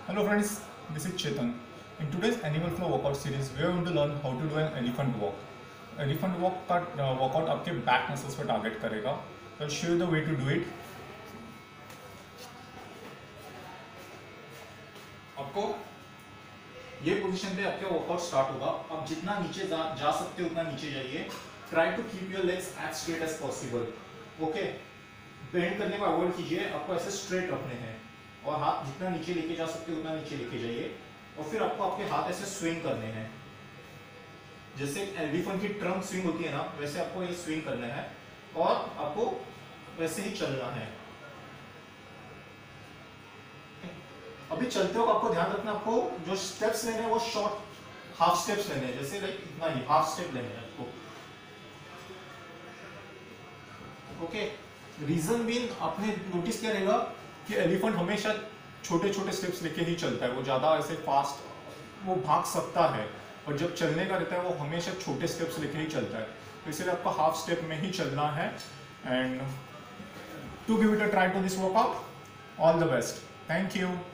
Hello friends, this is Chetan. In today's Animal Flow workout series, we are going to learn how to do an elephant walk. Elephant walk का workout आपके back muscles पर target करेगा. I'll show you the way to do it. आपको ये position पे आपका workout start होगा. आप जितना नीचे जा सकते हो उतना नीचे जाइए. Try to keep your legs as straight as possible. Okay? Bend करने को अवॉइड कीजिए. आपको ऐसे स्ट्रेट रखने हैं और हाथ जितना नीचे लेके जा सकते हो उतना नीचे लेके जाइए. और फिर आपको आपके हाथ ऐसे स्विंग करने हैं. जैसे एलिफेंट की ट्रंक स्विंग होती है ना, वैसे आपको ये स्विंग करना है और आपको वैसे ही चलना है. अभी चलते हो आपको ध्यान रखना, आपको जो स्टेप्स लेने हैं वो शॉर्ट हाफ स्टेप्स लेने हैं. जैसे लाइक इतना ही हाफ स्टेप लेने हैं आपको. ओके. रीजन बीन आपने नोटिस किया रहेगा कि एलिफेंट हमेशा छोटे छोटे स्टेप्स लेके ही चलता है. वो ज़्यादा ऐसे फास्ट वो भाग सकता है, और जब चलने का रहता है वो हमेशा छोटे स्टेप्स लेके ही चलता है. तो इसलिए आपको हाफ स्टेप में ही चलना है. And to give it a try to this workout, all the best. Thank you.